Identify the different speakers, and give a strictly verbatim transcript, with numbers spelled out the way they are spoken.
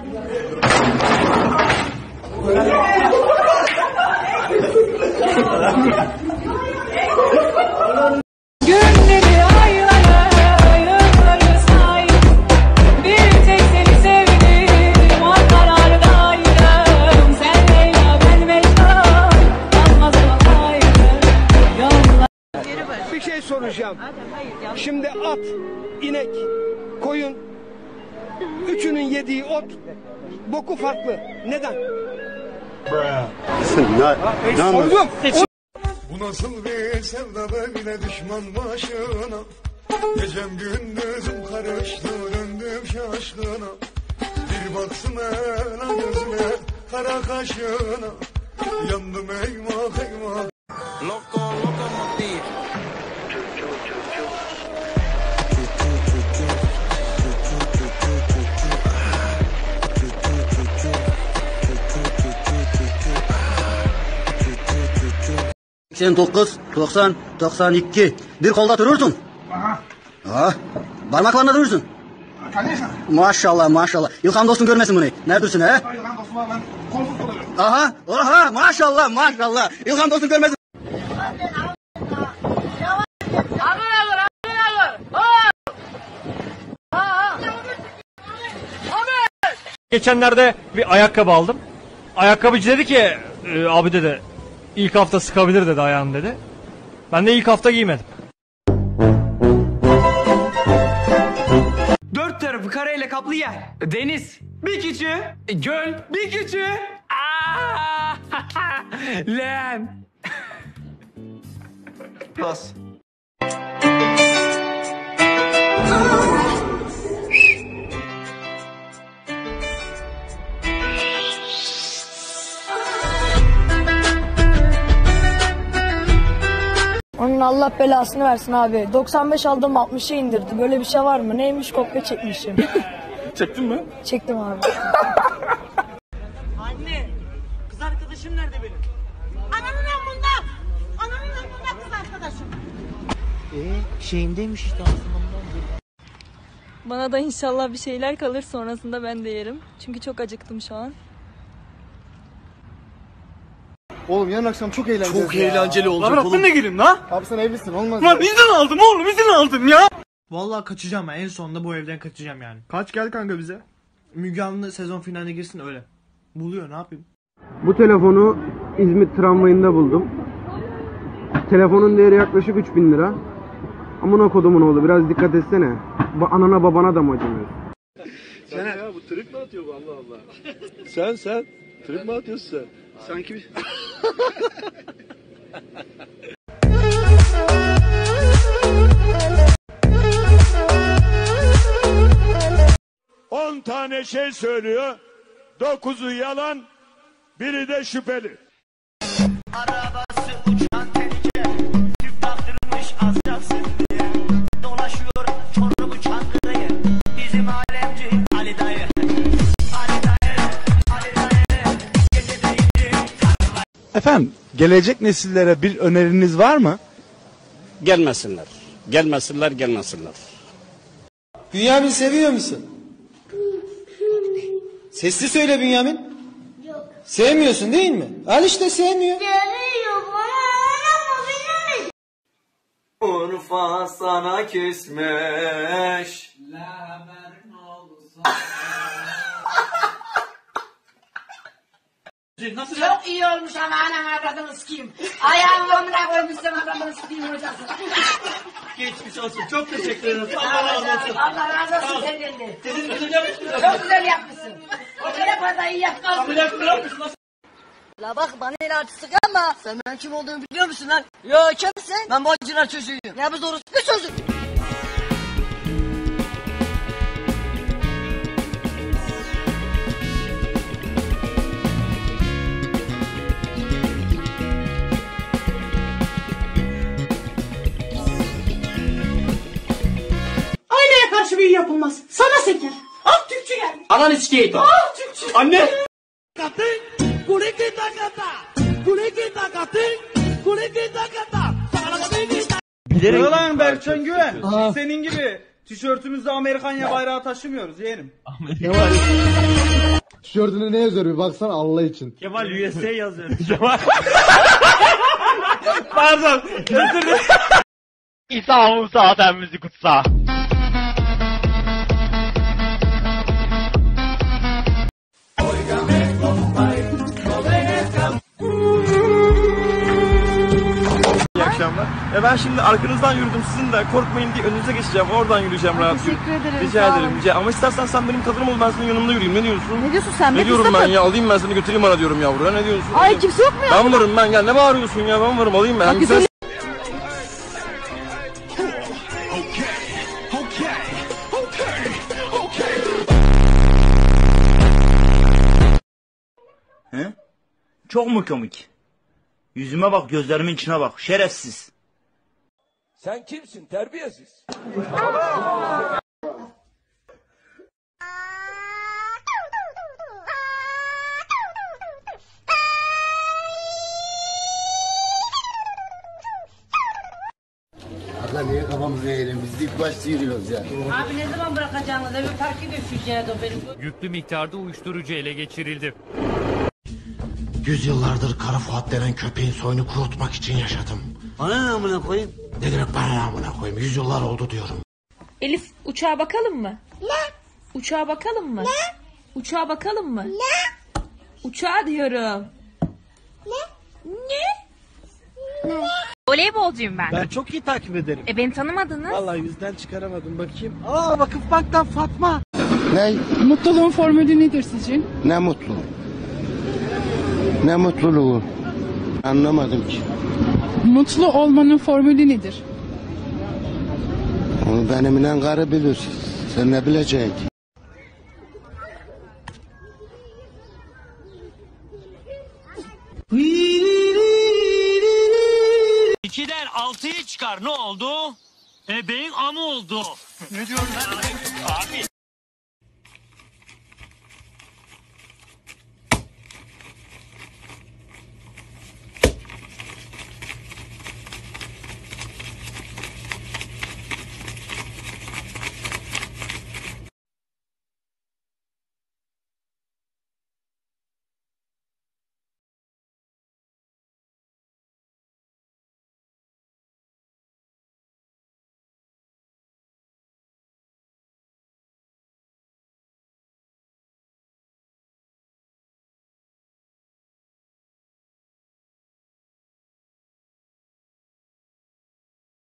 Speaker 1: Günleri aylara yılları say, bir tek seni sevdim, o karardaydım. Sen Leyla ben Mecnun, kalmaz o ayrı yollar.
Speaker 2: Bir şey soracağım. Şimdi at, inek, koyun, üçünün yediği ot, boku farklı. Neden?
Speaker 3: Ne
Speaker 2: Sordum.
Speaker 4: Bu nasıl bir sevda böyle düşman başına? Gecem gündüzüm karıştı döndüm şaşkına. Bir baksın ela gözüne kara kaşına. Yandım eyvah eyvah.
Speaker 5: Loco, locomotiv.
Speaker 6: seksen dokuz, doksan, doksan iki. Bir kolda durursun.
Speaker 7: Aha.
Speaker 6: Ha, parmaklarına durursun.
Speaker 7: Kalıyorsun.
Speaker 6: Maşallah maşallah. İlkan dostun görmesin bunu. Ne dursun he?
Speaker 7: İlkan dostum var, ben kolsuz oluyorum.
Speaker 6: Aha, aha maşallah maşallah. İlkan dostun görmesin.
Speaker 8: Geçenlerde bir ayakkabı aldım. Ayakkabıcı dedi ki e, abi dedi ilk hafta sıkabilir dedi ayağını dedi. Ben de ilk hafta giymedim.
Speaker 9: Dört tarafı kareyle kaplı yer. Deniz. Bir küçüğü. Göl. Bir küçüğü. Aa! Leğen. Pas.
Speaker 10: Onun Allah belasını versin abi. doksan beş aldım altmışa indirdi. Böyle bir şey var mı? Neymiş, kopya çekmişim.
Speaker 8: Çektin mi?
Speaker 10: Çektim abi.
Speaker 1: Anne, kız arkadaşım nerede benim? Ananın amında! Ananın amında kız arkadaşım.
Speaker 5: Eee şeyimdeymiş işte aslında.
Speaker 10: Bana da inşallah bir şeyler kalır, sonrasında ben de yerim. Çünkü çok acıktım şu an.
Speaker 3: Oğlum yarın akşam çok eğlenceli.
Speaker 8: Çok eğlenceli olacak oğlum. Lan ne gelin la?
Speaker 3: Abi sen evlisin olmaz.
Speaker 8: Lan izin aldım oğlum izin aldım ya. Vallahi kaçacağım ben, en sonunda bu evden kaçacağım yani. Kaç gel kanka bize. Müge Anlı sezon finaline girsin öyle. Buluyor, ne yapayım?
Speaker 2: Bu telefonu İzmit tramvayında buldum. Telefonun değeri yaklaşık üç bin lira. Amına kodumun oğlu, biraz dikkat etsene. Ba anana babana da mı acımıyor?
Speaker 3: Sen ya bu trip mi atıyor bu Allah Allah? sen sen trip mi atıyorsun sen? Sanki bir...
Speaker 4: On tane şey söylüyor. Dokuzu yalan, biri de şüpheli.
Speaker 5: Arabası uçan tehlike. Tüp taktırmış azacaksın diye. Dolaşıyor Çorlu Çankırı'yı. Bizim alemci Ali dayı. Ali dayı, Ali dayı. Gece deyince
Speaker 11: Efendim, gelecek nesillere bir öneriniz var mı?
Speaker 12: Gelmesinler. Gelmesinler, gelmesinler.
Speaker 13: Bünyamin seviyor musun? Sesli söyle Bünyamin.
Speaker 14: Yok.
Speaker 13: Sevmiyorsun değil mi? Al işte sevmiyor.
Speaker 14: Seviyorum ama benim.
Speaker 9: Urfa sana küsmüş.
Speaker 1: Nasıl çok iyi olmuş ama anam avradını sikeyim. Ayağımı omuna koymuşsun avradını sikeyim hocası.
Speaker 8: Geçmiş olsun, çok teşekkür ederiz. Allah razı olsun.
Speaker 1: Allah razı olsun senden de. Çok güzel yapmışsın. O kadar fazla iyi yapmışsın.
Speaker 8: Ameliyatını yapmışsın.
Speaker 10: La bak bana el artistik ama sen ben kim olduğumu biliyor musun lan? Yo kimsin? Ben bacılar çocuğuyum. Ya biz doğrusu bir sözüm.
Speaker 1: Aileye karşı bir yapılmaz. Sana seker. Ah Türkçe geldi.
Speaker 8: Ananı sikeyim.
Speaker 1: Ah Türkçe.
Speaker 8: Anne.
Speaker 9: Bilerek. Lan Berkcan Güven. Senin gibi tişörtümüzde Amerikanya bayrağı taşımıyoruz yeğenim.
Speaker 8: Amerika.
Speaker 15: Tişörtüne ne yazıyor bir baksana Allah için.
Speaker 8: Kemal U S A yazıyor. Kemal. Pardon. Özür dilerim.
Speaker 16: İsa Musa Efendimiz'i kutsa.
Speaker 17: İyi akşamlar. Ya ben şimdi arkanızdan yürüdüm, sizin de korkmayın diye önünüze geçeceğim. Oradan yürüyeceğim rahat.
Speaker 18: Teşekkür ederim.
Speaker 17: Rica ederim. Rica. Ama istersen sen benim kadınım ol, ben senin yanımda yürüyeyim. Ne diyorsun?
Speaker 18: Ne diyorsun sen?
Speaker 17: Ne diyorum ben ya? Alayım ben seni götüreyim bana diyorum yavruya. Ne diyorsun?
Speaker 18: Ay kimse yok mu ya?
Speaker 17: Ben varım ben, gel. Ne bağırıyorsun ya? Ben varım, alayım ben.
Speaker 18: Güzel.
Speaker 19: He? Çok mu komik? Yüzüme bak, gözlerimin içine bak. Şerefsiz.
Speaker 4: Sen kimsin terbiyesiz?
Speaker 20: Abla niye kafamızı eğelim? Biz ilk başta yürüyoruz ya.
Speaker 1: Abi ne zaman bırakacağınız evi park edeceğiz o benim.
Speaker 21: Yüklü miktarda uyuşturucu ele geçirildi.
Speaker 22: Yüzyıllardır Kara Fuat denen köpeğin soyunu kurutmak için yaşadım.
Speaker 6: Bana ne amına koyayım?
Speaker 22: Ne demek bana ne amına koyayım? Yüzyıllar oldu diyorum.
Speaker 23: Elif uçağa bakalım mı? Ne? Uçağa bakalım mı? Ne? Uçağa bakalım mı? Ne? Uçağa diyorum.
Speaker 14: Ne?
Speaker 23: Ne? Ne? Voleybolcuyum ben.
Speaker 24: Ben çok iyi takip ederim.
Speaker 23: E beni tanımadınız.
Speaker 24: Vallahi yüzden çıkaramadım bakayım. Aa Vakıfbank'tan Fatma.
Speaker 20: Ne?
Speaker 25: Mutluluğun formülü nedir sizce?
Speaker 20: Ne mutlu. Ne mutluluğu. Anlamadım ki.
Speaker 25: Mutlu olmanın formülü nedir?
Speaker 20: Onu benimle karı bilir. Sen ne bileceksin?
Speaker 19: İkiden altıyı çıkar, ne oldu? E beyin amı oldu. Ne diyorsun lan?